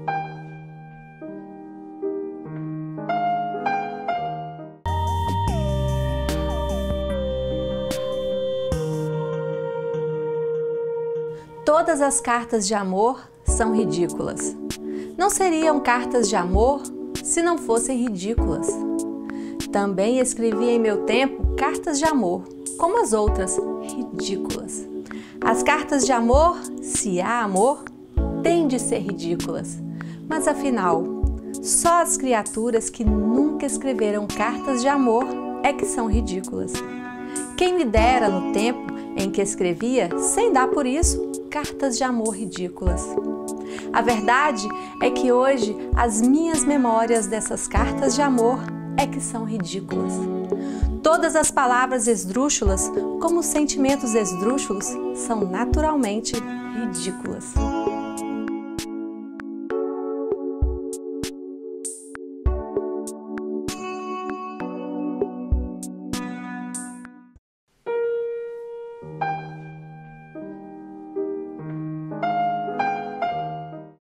Todas as cartas de amor são ridículas. Não seriam cartas de amor se não fossem ridículas. Também escrevi em meu tempo cartas de amor, como as outras, ridículas. As cartas de amor, se há amor, têm de ser ridículas. Mas afinal, só as criaturas que nunca escreveram cartas de amor é que são ridículas. Quem me dera no tempo em que escrevia, sem dar por isso, cartas de amor ridículas. A verdade é que hoje as minhas memórias dessas cartas de amor é que são ridículas. Todas as palavras esdrúxulas, como os sentimentos esdrúxulos, são naturalmente ridículas.